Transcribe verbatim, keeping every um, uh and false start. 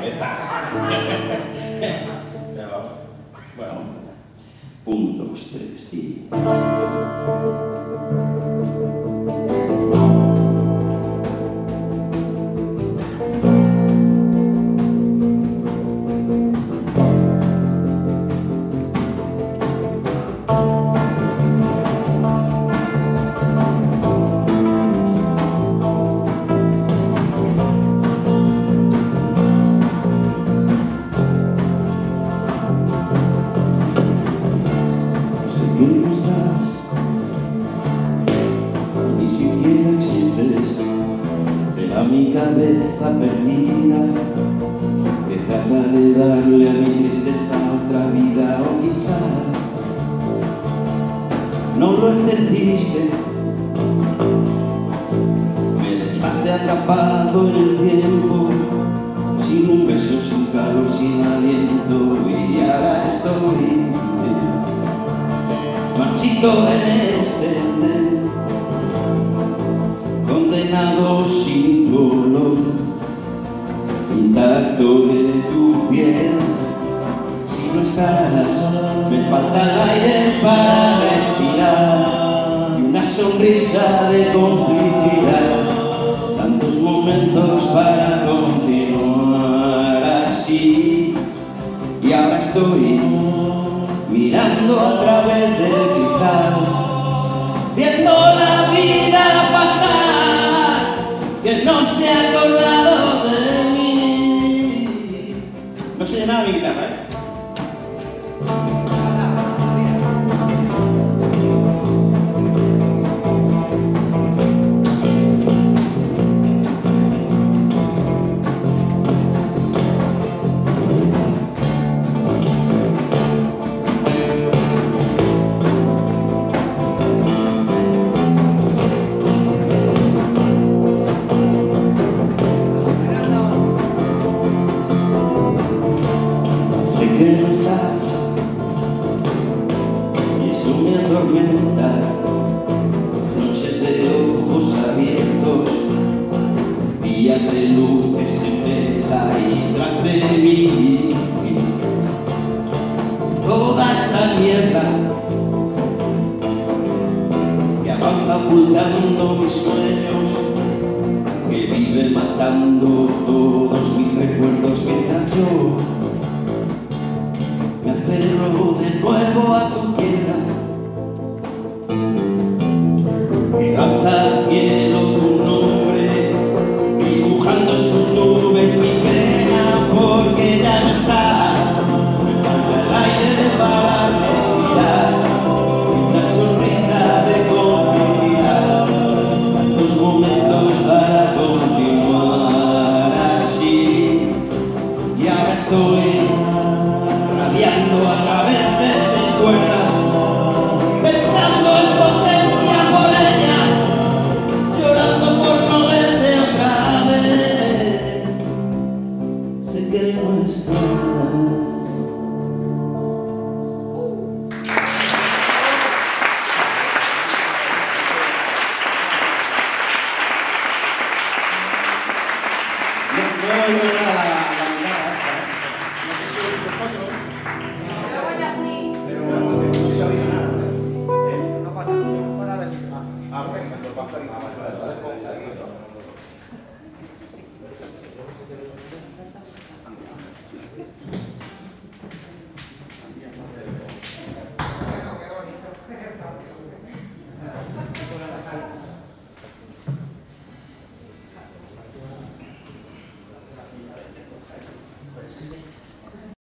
estás. Pero, bueno, un, dos, tres y... No estás, ni siquiera existes, será mi cabeza perdida que trata de darle a mi tristeza otra vida, o quizás no lo entendiste, me dejaste atrapado en el tiempo, sin un beso, sin calor, sin aliento, y ahora estoy marchito en este andén, condenado sin dolor, intacto de tu piel. Si no estás, me falta el aire para respirar y una sonrisa de complicidad, tantos momentos para continuar así. Y ahora estoy mirando a través del cristal, viendo la vida pasar, que no se ha acordado de mí. No se llama mi guitarra, ¿eh? Que no estás y eso me atormenta, noches de ojos abiertos, días de luces en vela y tras de mí toda esa mierda que avanza ocultando mis sueños, que vive matando todos mis recuerdos mientras yo me aferro de nuevo a tu piedra, que lanza al cielo tu nombre, dibujando en sus nubes mi pena, porque ya no estás, me falta el aire para respirar y una sonrisa de complicidad, tantos momentos para continuar así. Y ahora estoy radiando a través de seis cuerdas, pensando en tu ausencia por ellas, llorando por no verte otra vez. Sé que no estás.